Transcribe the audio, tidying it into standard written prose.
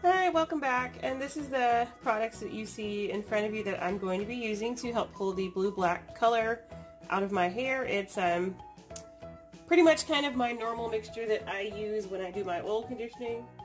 Hi, welcome back, and this is the products that you see in front of you that I'm going to be using to help pull the blue-black color out of my hair. It's pretty much kind of my normal mixture that I use when I do my oil conditioning.